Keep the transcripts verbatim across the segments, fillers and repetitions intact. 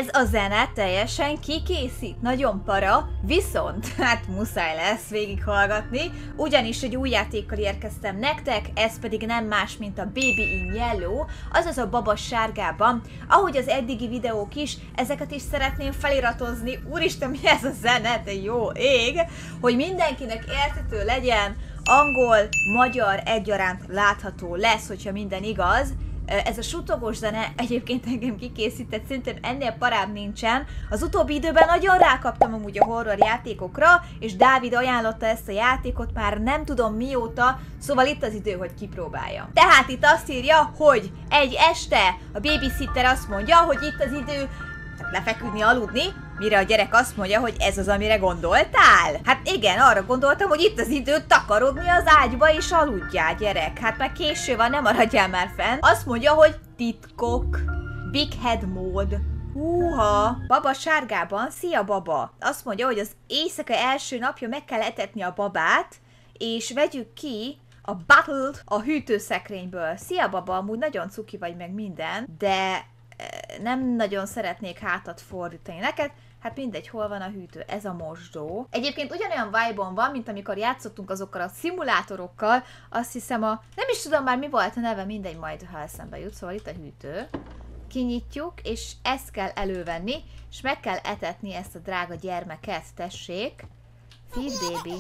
Ez a zene teljesen kikészít, nagyon para, viszont hát muszáj lesz végighallgatni, ugyanis egy új játékkal érkeztem nektek, ez pedig nem más, mint a Baby in Yellow, azaz a baba sárgában. Ahogy az eddigi videók is, ezeket is szeretném feliratozni, úristen, mi ez a zene, de jó ég, hogy mindenkinek érthető legyen, angol, magyar egyaránt látható lesz, hogyha minden igaz. Ez a suttogós zene egyébként engem kikészített, szerintem ennél parább nincsen. Az utóbbi időben nagyon rákaptam amúgy a horror játékokra, és Dávid ajánlotta ezt a játékot már nem tudom mióta, szóval itt az idő, hogy kipróbáljam. Tehát itt azt írja, hogy egy este a babysitter azt mondja, hogy itt az idő lefeküdni, aludni, mire a gyerek azt mondja, hogy ez az, amire gondoltál? Hát igen, arra gondoltam, hogy itt az idő takarodni az ágyba és aludjál, gyerek. Hát már késő van, nem maradjál már fenn. Azt mondja, hogy titkok. Big head mód. Húha! Baba sárgában, szia baba! Azt mondja, hogy az éjszaka első napja meg kell etetni a babát, és vegyük ki a Battle-t a hűtőszekrényből. Szia baba, amúgy nagyon cuki vagy meg minden, de nem nagyon szeretnék hátat fordítani neked, hát mindegy, hol van a hűtő, ez a mosdó. Egyébként ugyanolyan vibe-on van, mint amikor játszottunk azokkal a szimulátorokkal, azt hiszem a, nem is tudom már mi volt a neve, mindegy, majd ha eszembe jut, szóval itt a hűtő. Kinyitjuk, és ezt kell elővenni, és meg kell etetni ezt a drága gyermeket, tessék. Feed baby.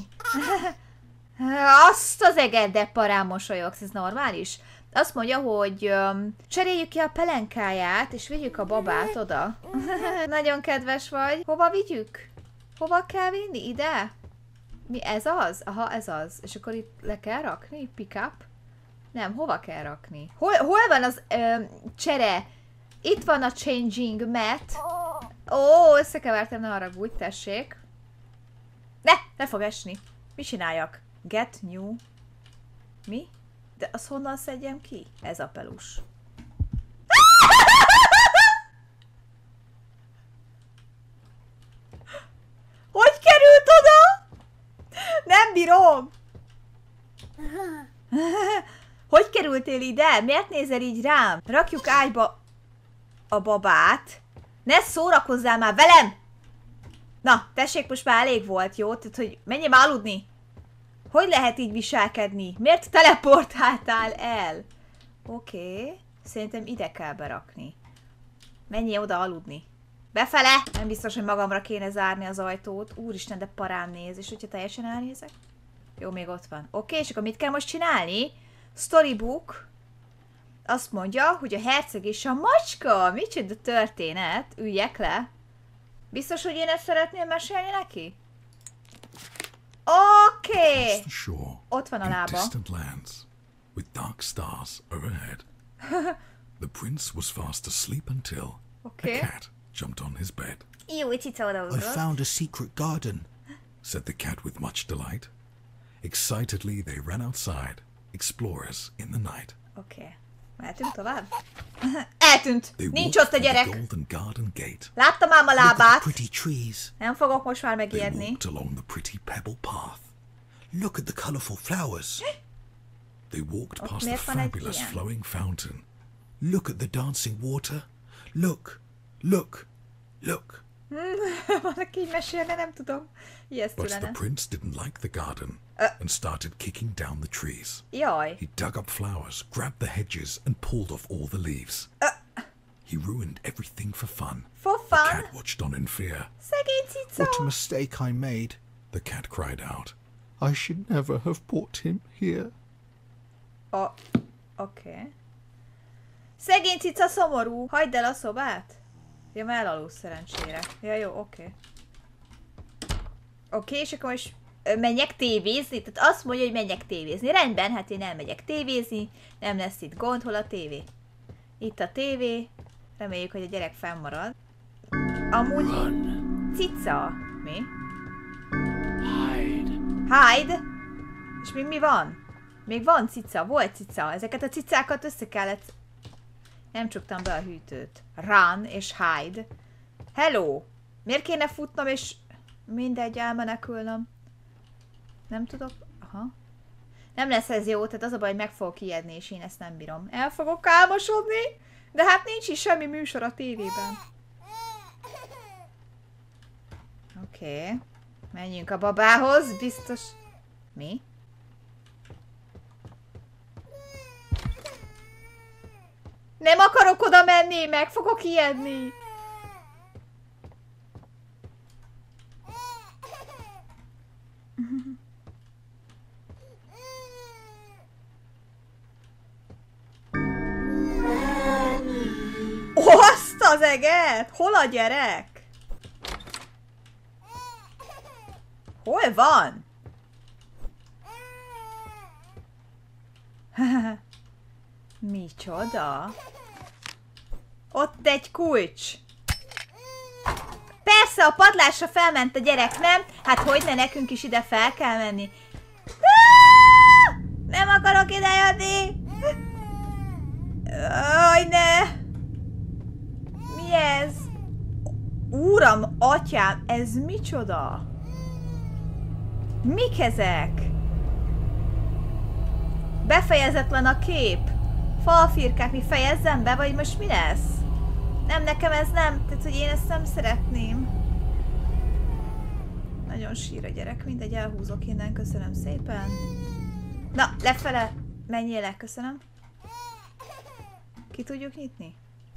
Azt az eged, de parán mosolyogsz, ez normális? Azt mondja, hogy um, cseréljük ki a pelenkáját, és vigyük a babát oda. Nagyon kedves vagy. Hova vigyük? Hova kell vinni? Ide? Mi ez az? Aha, ez az. És akkor itt le kell rakni? Pick up? Nem, hova kell rakni? Hol, hol van az um, csere? Itt van a changing mat. Ó, összekevertem, ne haragudj, tessék. Ne, ne fog esni. Mi csináljak? Get new. Mi? De azt honnan szedjem ki? Ez a pelus. Hogy került oda? Nem bírom! Hogy kerültél ide? Miért nézel így rám? Rakjuk ágyba a babát. Ne szórakozzál már velem! Na, tessék, most már elég volt, jó? Tehát, hogy menjél már aludni. Hogy lehet így viselkedni? Miért teleportáltál el? Oké. Okay. Szerintem ide kell berakni. Menjél oda aludni. Befele! Nem biztos, hogy magamra kéne zárni az ajtót. Úristen, de parám néz. És hogyha teljesen elnézek? Jó, még ott van. Oké, okay, és akkor mit kell most csinálni? Storybook. Azt mondja, hogy a herceg és a macska. Micsoda történet? Üljek le. Biztos, hogy én ezt szeretném mesélni neki? Oké! Okay. Ott van a lába. With dark stars overhead. The prince was fast asleep until okay. a cat jumped on his bed. Jó, cica oda. I found a secret garden, said the cat with much delight. Excitedly they ran outside, explorers in the night. Oké. Okay. Mehetünk tovább? Eltűnt! Nincs ott a gyerek! Láttam ám a lábát! Nem fogok most már megijedni. Look at the colorful flowers. They walked past the fabulous flowing fountain. Look at the dancing water. Look, look, look. Valaki így mesélne, nem tudom. But the prince didn't like the garden and started kicking down the trees. Jaj. He dug up flowers, grabbed the hedges and pulled off all the leaves. He ruined everything for fun. For fun? The cat watched on in fear. Szegény cica. What a mistake I made, the cat cried out. I should never have brought him here. Oh, oké. Okay. Szegény cica szomorú. Hagyd el a szobát. Ja, már elaludsz szerencsére. Ja, jó, oké. Okay. Oké, okay, és akkor most menjek tévézni? Tehát azt mondja, hogy menjek tévézni. Rendben, hát én elmegyek tévézni. Nem lesz itt gond, hol a tévé? Itt a tévé. Reméljük, hogy a gyerek fennmarad. Amúgy... Cica. Mi? Hide. Hide? És még mi van? Még van cica, volt cica. Ezeket a cicákat össze kellett... Nem csuktam be a hűtőt. Run és hide. Hello! Miért kéne futnom és mindegy elmenekülnöm? Nem tudok... Aha. Nem lesz ez jó, tehát az a baj, hogy meg fogok ijedni, és én ezt nem bírom. El fogok álmosodni, de hát nincs is semmi műsor a tévében. Oké. Okay. Menjünk a babához, biztos... Mi? Nem akarok oda menni, meg fogok ijedni. Azt az eget! Hol a gyerek? Hol van? Micsoda? Ott egy kulcs. Persze, a padlásra felment a gyerek, nem? Hát hogyne, nekünk is ide fel kell menni. Nem akarok ide jönni. Aj, ne! Mi ez? Uram, atyám, ez micsoda? Mik ezek? Befejezetlen a kép. Falfirkák, mi fejezzem be, vagy most mi lesz? Nem, nekem ez nem. Tehát, hogy én ezt nem szeretném. Nagyon sír a gyerek. Mindegy, elhúzok innen. Köszönöm szépen. Na, lefele. Menjél le, köszönöm. Ki tudjuk nyitni?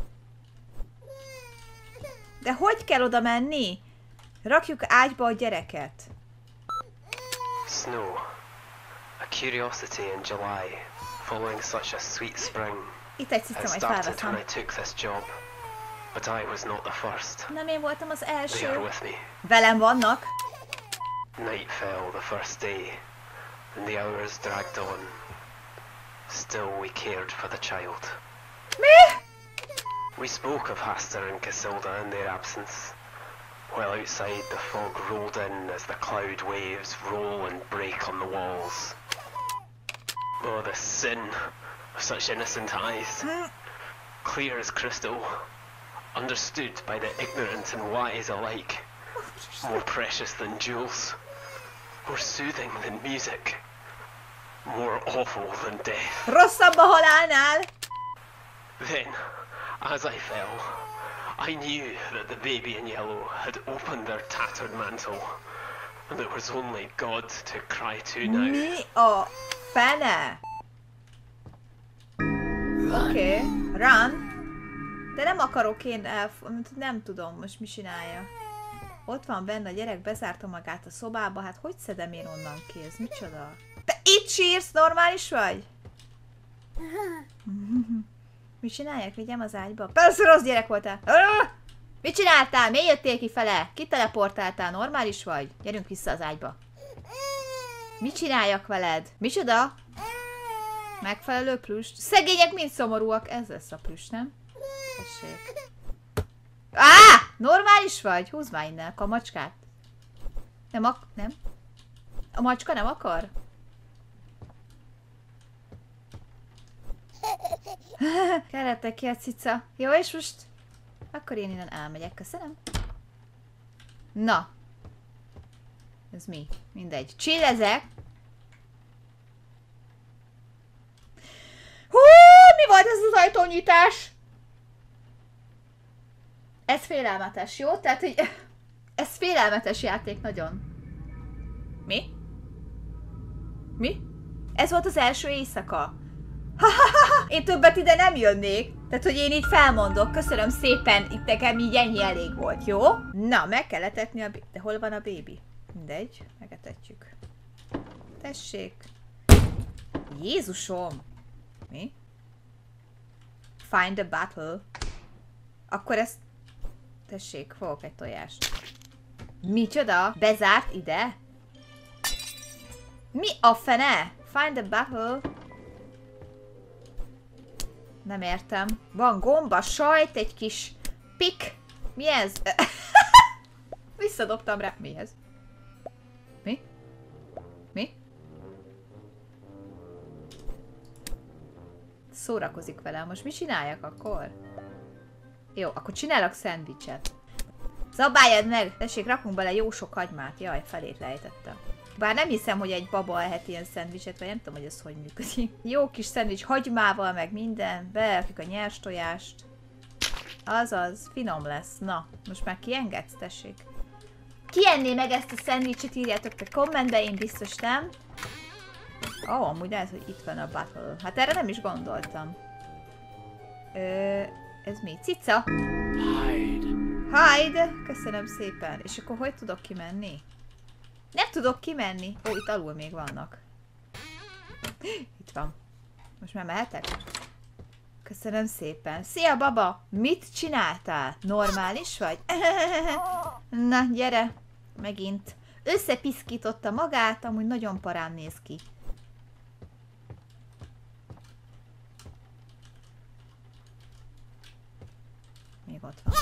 De hogy kell oda menni? Rakjuk ágyba a gyereket. Snow. A curiosity in July, following such a sweet spring. Itt egy cica, It majd started felveszem. when I took this job, but I was not the first. Nem én voltam az They are első. with me. Velem vannak. Night fell the first day, and the hours dragged on. Still we cared for the child. Mi? We spoke of Haster and Casilda in their absence, while outside the fog rolled in as the cloud waves roll and break on the walls. Oh, the sin of such innocent eyes, clear as crystal, understood by the ignorant and wise alike, more precious than jewels, more soothing than music, more awful than death. Rosszabb a halálnál. Then, as I fell, I knew that the baby in yellow had opened their tattered mantle, and there was only God to cry to now. Mi a fene? Oké, okay. Run. De nem akarok én el... Nem tudom most mi csinálja. Ott van benne a gyerek, bezárta magát a szobába, hát hogy szedem én onnan ki? Ez micsoda? Te itt sírsz, normális vagy? Mit csinálják? Vigyem az ágyba? Persze rossz gyerek voltál! Ah! Mit csináltál? Miért jöttél kifele? Kiteleportáltál? Normális vagy? Gyerünk vissza az ágyba. Mit csináljak veled? Micsoda? Megfelelő plüst? Szegények mind szomorúak. Ez lesz a plüst, nem? Tessék. Á! Normális vagy? Húzd már innen a macskát. Nem ak... Nem? A macska nem akar? Kellettek ki a cica. Jó, és most... Akkor én innen elmegyek. Köszönöm. Na. Ez mi? Mindegy. Csillezek. Hú, mi volt ez az ajtónyitás? Ez félelmetes, jó? Tehát, hogy... Ez félelmetes játék nagyon. Mi? Mi? Ez volt az első éjszaka. Én többet ide nem jönnék. Tehát, hogy én így felmondok. Köszönöm szépen, itt nekem így ennyi elég volt, jó? Na, meg kell etetni a bébi. De hol van a bébi? Mindegy, megetetjük. Tessék. Jézusom! Mi? Find a battle. Akkor ezt... Tessék, fogok egy tojást. Micsoda? Bezárt ide? Mi a fene? Find a battle. Nem értem. Van gomba, sajt, egy kis pik. Mi ez? Visszadobtam rá. Mi ez? Mi? Mi? Szórakozik velem. Most mit csináljak akkor? Jó, akkor csinálok szendvicset. Zabáljad meg! Tessék, rakunk bele jó sok hagymát. Jaj, felét lejtettem. Bár nem hiszem, hogy egy baba ehet ilyen szendvicset, vagy nem tudom, hogy ez hogy működik. Jó kis szendvics hagymával, meg minden. Berakjuk a nyers tojást. Azaz, finom lesz. Na, most már kiengedsz, tessék. Ki enné meg ezt a szendvicset, írjátok te kommentbe, én biztos nem. Ó, oh, amúgy lehet, hogy itt van a battle. Hát erre nem is gondoltam. Ö, ez mi? Cica? Hide. Hide! Köszönöm szépen. És akkor hogy tudok kimenni? Nem tudok kimenni. Ó, itt alul még vannak. Itt van. Most már mehetek? Köszönöm szépen. Szia, baba! Mit csináltál? Normális vagy? Na, gyere. Megint. Összepiszkította magát, amúgy nagyon parán néz ki. Még ott van.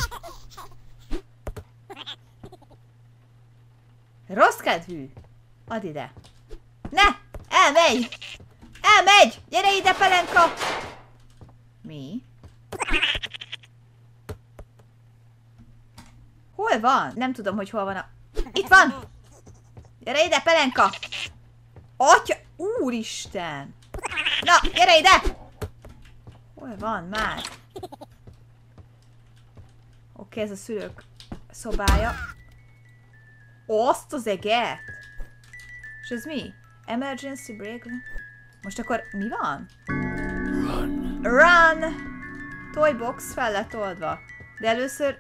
Rossz kedvű! Add ide. Ne! Elmegy! Elmegy! Gyere ide, Pelenka! Mi? Hol van? Nem tudom, hogy hol van a... Itt van! Gyere ide, Pelenka! Atya... Úristen! Na, gyere ide! Hol van már? Oké, ez a szülők szobája. Azt az eget! És ez mi? Emergency break? Most akkor mi van? Run. Run! Toybox fel lett oldva. De először...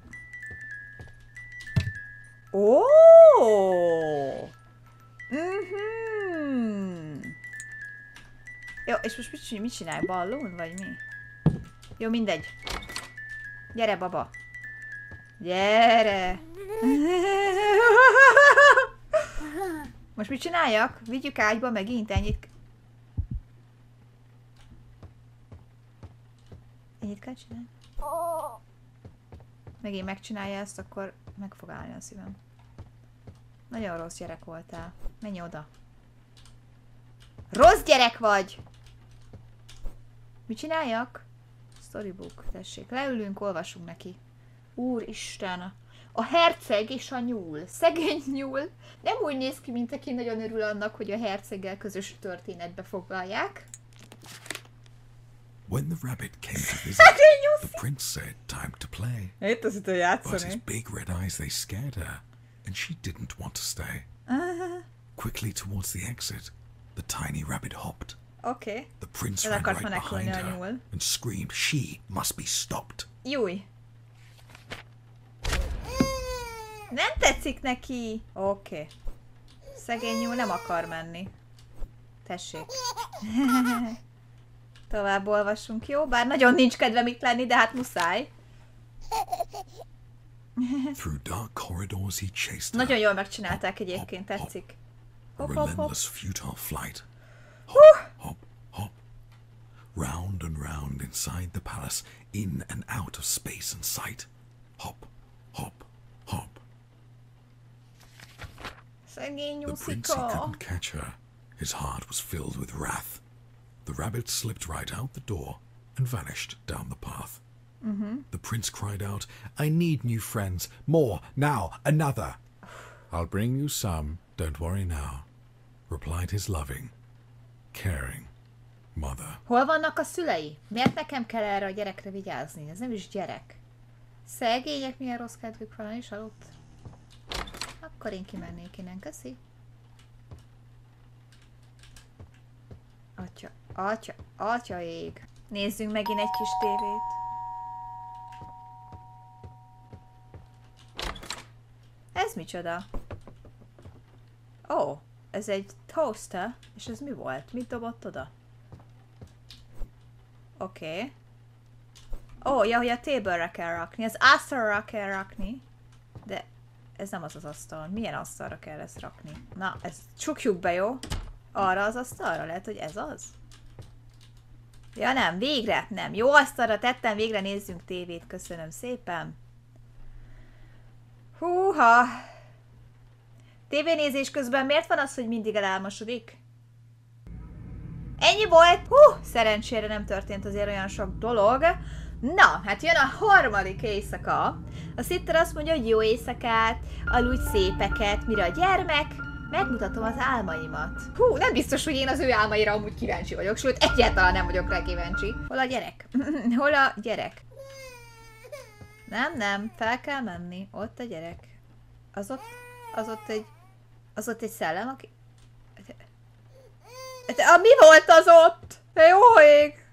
Ó! Oh! Mhm. Jó, és most mit, mit csinálj? Ballon, vagy mi? Jó, mindegy. Gyere, baba. Gyere! Most mit csináljak? Vigyük ágyba megint ennyit. Ennyit kell csinálni? Megint megcsinálja ezt, akkor meg fog állni a szívem. Nagyon rossz gyerek voltál. Menj oda. Rossz gyerek vagy! Mit csináljak? Storybook, tessék. Leülünk, olvasunk neki. Úristen! A herceg és a nyúl. Szegény nyúl. Nem úgy néz ki, mint aki nagyon örül annak, hogy a herceggel közös történetbe foglalják. When the rabbit came to visit, the prince said, "Time to play." Itt az idő But his játszani. big red eyes, they scared her, and she didn't want to stay. Quickly towards the exit, the tiny rabbit hopped. Oké. Okay. The prince El ran akart right menekülni behind a her nyúl. and screamed she must be stopped. Júj. Nem tetszik neki. Oké. Okay. Szegény nyúl nem akar menni. Tessék. Tovább olvassunk, jó? Bár nagyon nincs kedvem itt lenni, de hát muszáj. Through dark corridors he chased her. Nagyon jól megcsinálták egyébként, tetszik. A Hop, hop, hop. relentless, futile flight. Hop, hop, hop. Round and round inside the palace, in and out of space and sight. Hop, hop, hop. Szegény The prince, he nyúszika. couldn't catch her. His heart was filled with wrath. The rabbit slipped right out the door and vanished down the path. Mm-hmm. The prince cried out, "I need new friends. More, now, another." "I'll bring you some, don't worry now," replied his loving, caring mother. Hol vannak a szülei? Miért nekem kell erre a gyerekre vigyázni? Ez nem is gyerek. Szegények, milyen rossz kedvük van, és aludt. Akkor én kimennék innen, köszi. Atya, atya, atya ég. Nézzünk megint egy kis tévét. Ez micsoda? Ó, ez egy toaster, és ez mi volt? Mit dobott oda? Oké. Okay. Ó, ja, hogy a table-re kell rakni, az asztalra kell rakni. De ez nem az az asztal. Milyen asztalra kell ezt rakni? Na, ezt csukjuk be, jó? Arra az asztalra? Lehet, hogy ez az? Ja nem, végre nem. Jó asztalra tettem, végre nézzünk tévét. Köszönöm szépen. Húha! Tévénézés közben miért van az, hogy mindig elálmosodik? Ennyi volt! Hú, szerencsére nem történt azért olyan sok dolog. Na, hát jön a harmadik éjszaka. A Sitter azt mondja, hogy jó éjszakát, aludj szépeket, mire a gyermek, megmutatom az álmaimat. Hú, nem biztos, hogy én az ő álmaira amúgy kíváncsi vagyok, sőt, egyáltalán nem vagyok rá kíváncsi. Hol a gyerek? Hol a gyerek? Nem, nem, fel kell menni. Ott a gyerek. Az ott, az ott egy, az ott egy szellem, aki... Ah, mi volt az ott? De jó ég!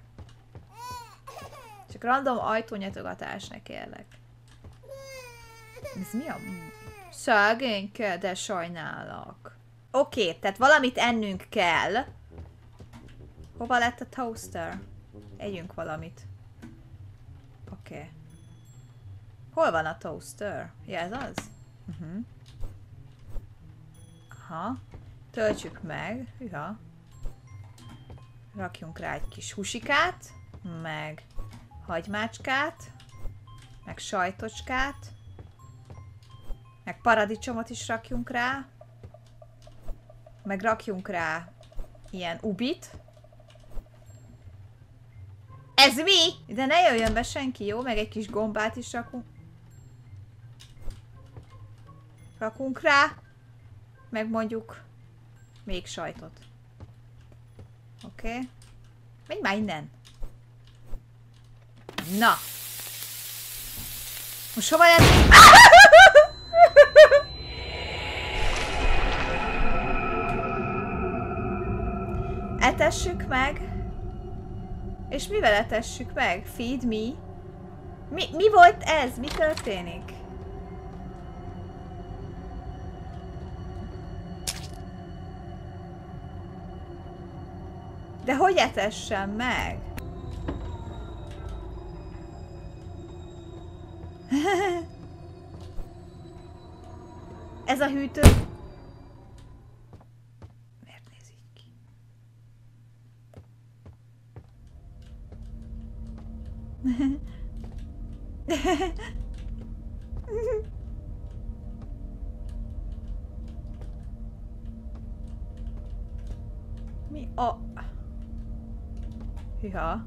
Csak random ajtónyitogatás, ne kérlek. Ez mi a... Szegényke, de sajnálok. Oké, okay, tehát valamit ennünk kell. Hova lett a toaster? Együnk valamit. Oké. Okay. Hol van a toaster? Ja, ez az? Uh-huh. Aha. Töltsük meg. Hűha. Rakjunk rá egy kis húsikát, meg hagymácskát, meg sajtocskát, meg paradicsomot is rakjunk rá, meg rakjunk rá ilyen ubit. Ez mi? De ne jöjjön be senki, jó? Meg egy kis gombát is rakunk. Rakunk rá, meg mondjuk még sajtot. Oké. Okay. Menj már innen. Na. Most hova lehet... Etessük meg. És mivel etessük meg? Feed me. Mi, mi volt ez? Mi történik? De hogy etessem meg? Ez a hűtő... Miért néz így ki? Mi a... Hűha.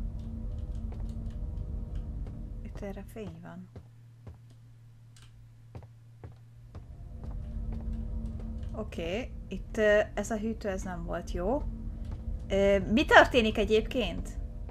Itt erre fény van. Oké, okay. Itt uh, ez a hűtő, ez nem volt jó. Uh, mi történik egyébként?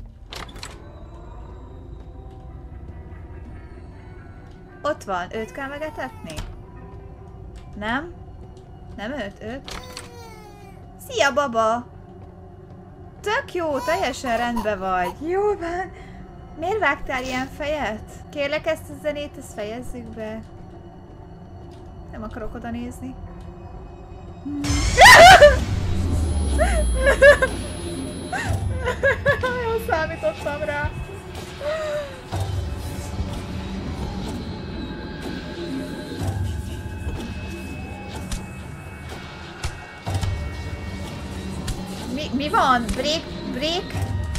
Ott van, őt kell megetetni? Nem? Nem őt? Őt? Szia, baba! Tök jó, teljesen rendben vagy. Jó van. Miért vágtál ilyen fejet? Kérlek, ezt a zenét, ezt fejezzük be. Nem akarok oda nézni. Nagyon számítottam rá. Mi, mi van? Break, break?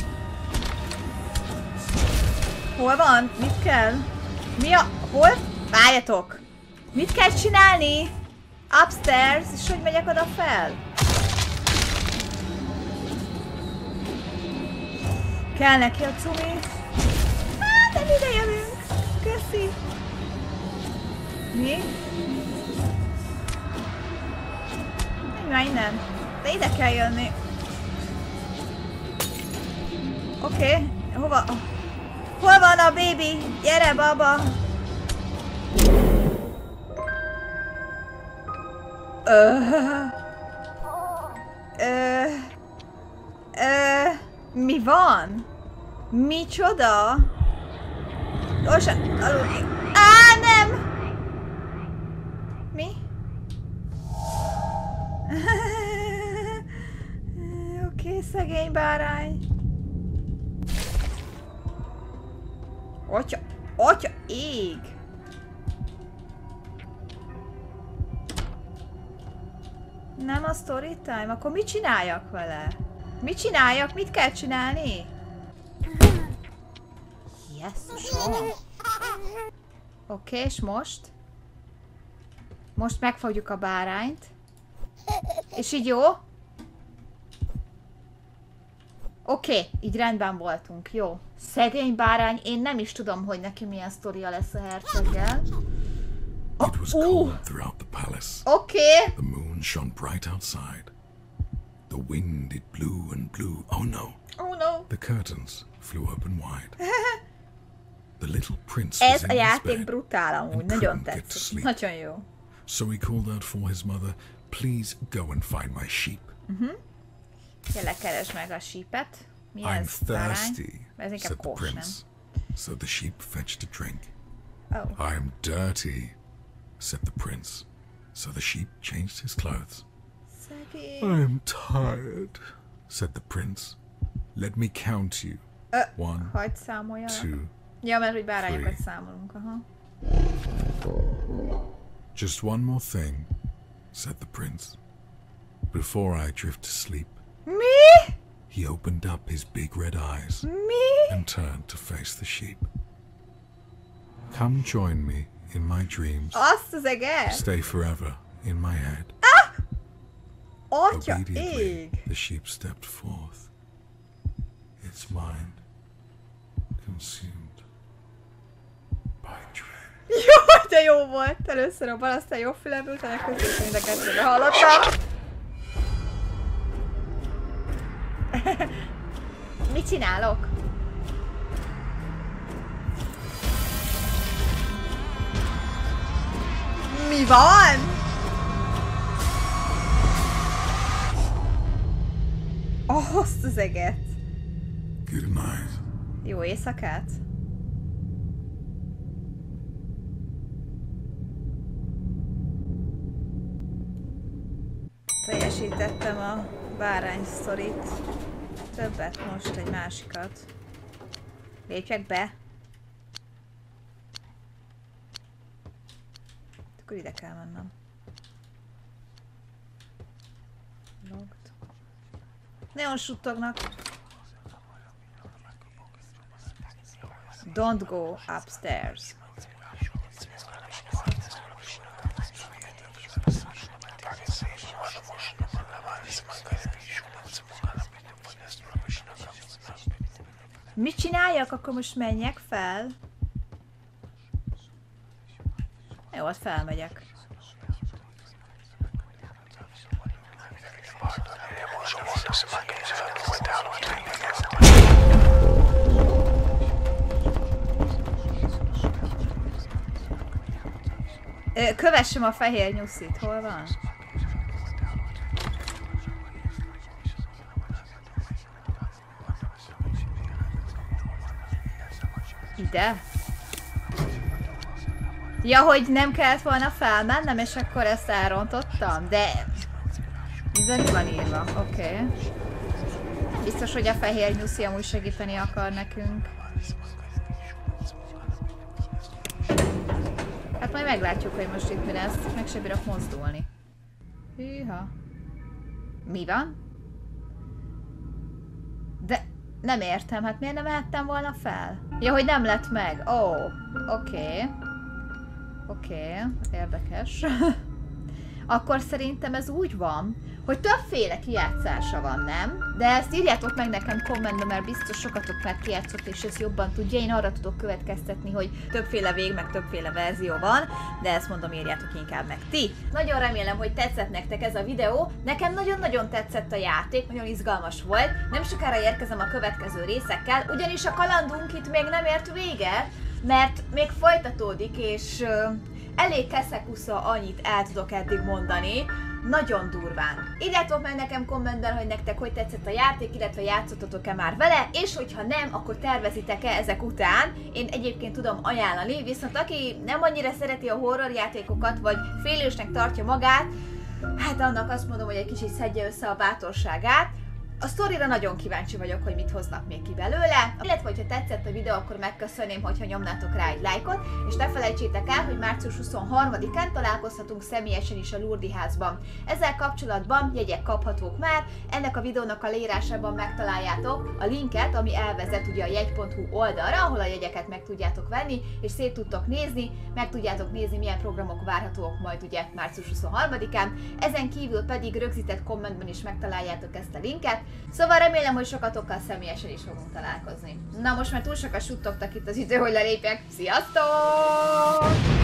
Hol van? Mit kell? Mi a... Hol? Várjatok! Mit kell csinálni? Upstairs, és hogy megyek oda fel? Kell neki a cumi. Hát, nem ide jövünk. Köszi. Mi? Menj már innen. De ide kell jönni. Oké, okay. Hova? Hol van a baby? Gyere, baba! Ö... Ö... Ö... Mi van? Micsoda? Gyorsan aludni. Á, nem! Mi? Oké, okay, szegény bárány. Atya, atya, ég! Nem a story time? Akkor mit csináljak vele? Mit csináljak? Mit kell csinálni? Jesszusom! Oké, okay, és most? Most megfogjuk a bárányt. És így jó? Oké, okay, így rendben voltunk, jó. Szegény bárány, én nem is tudom, hogy neki milyen sztoria lesz a herceggel. It was cold throughout the palace. Okay. The moon shone bright outside. The wind, it blew and blew. Oh no. Oh no. The curtains flew open wide. The little prince was Ez in a his játék bed brutál amúgy, and nagyon couldn't get to tetszik. sleep. Nagyon jó. so he called out for his mother, "Please go and find my sheep." Uh-huh. Kérlek, keresd meg a sheepet. Mi "I'm ez? thirsty," Ez inkább said the kós, nem? prince. So the sheep fetched a drink. Oh. "I'm dirty," said the prince. So the sheep changed his clothes. Szegény. "I'm tired," said the prince. "Let me count you. Ö, One, hagyd számoljanak. two, Ja, mert hogy bárányokat three. számolunk, aha. Just one more thing," said the prince. "Before I drift to sleep." Mi? He opened up his big red eyes Mi? and turned to face the sheep. "Come join me in my dreams. Azt az eget? Stay forever in my head." Atya Obediently, ég! the sheep stepped forth, its mind consumed by dread. Jó, de jó volt! Először a bal, aztán jobb fülemből, utána között mind a kettőre hallottam. Mit csinálok? Mi van? Oh, azt az eget. Good night. Jó éjszakát? Teljesítettem a bárány sztorit. Többet most, egy másikat. Lépjek be. Akkor ide kell mennem. Logged. Nagyon suttognak. Don't go upstairs. Mit csináljak? Akkor most menjek fel? Jó, hát felmegyek. Ö, kövessem a fehér nyuszit, hol van? Ide? Ja, hogy nem kellett volna felmennem, és akkor ezt elrontottam, de... Minden van írva, oké. Okay. Biztos, hogy a fehér nyuszi amúgy segíteni akar nekünk. Hát majd meglátjuk, hogy most itt mi lesz. Meg se bírok mozdulni. Hűha. Mi van? De nem értem, hát miért nem mehettem volna fel? Ja, hogy nem lett meg. Ó, oh, oké. Okay. Oké, okay. Érdekes. Akkor szerintem ez úgy van, hogy többféle kijátszása van, nem? De ezt írjátok meg nekem kommentben, mert biztos sokatok már kijátszott, és ezt jobban tudja. Én arra tudok következtetni, hogy többféle vég, meg többféle verzió van, de ezt mondom, írjátok inkább meg ti. Nagyon remélem, hogy tetszett nektek ez a videó. Nekem nagyon-nagyon tetszett a játék, nagyon izgalmas volt. Nem sokára érkezem a következő részekkel, ugyanis a kalandunk itt még nem ért véget, mert még folytatódik, és uh, elég keszekusza, annyit el tudok eddig mondani. Nagyon durván. Írjátok meg nekem kommentben, hogy nektek hogy tetszett a játék, illetve játszottatok-e már vele, és hogyha nem, akkor tervezitek-e ezek után. Én egyébként tudom ajánlani, viszont aki nem annyira szereti a horror játékokat, vagy félősnek tartja magát, hát annak azt mondom, hogy egy kicsit szedje össze a bátorságát. A sztorira nagyon kíváncsi vagyok, hogy mit hoznak még ki belőle, illetve hogyha tetszett a videó, akkor megköszönném, hogyha nyomnátok rá egy lájkot, és ne felejtsétek el, hogy március huszonharmadikán találkozhatunk személyesen is a Lourdes házban. Ezzel kapcsolatban jegyek kaphatók már, ennek a videónak a leírásában megtaláljátok a linket, ami elvezet ugye a jegy pont hu oldalra, ahol a jegyeket meg tudjátok venni, és szét tudtok nézni, meg tudjátok nézni, milyen programok várhatók majd ugye március huszonharmadikán. Ezen kívül pedig rögzített kommentben is megtaláljátok ezt a linket. Szóval remélem, hogy sokatokkal személyesen is fogunk találkozni. Na most már túl sokat suttogtak itt az idő, hogy lelépjek. Sziasztok!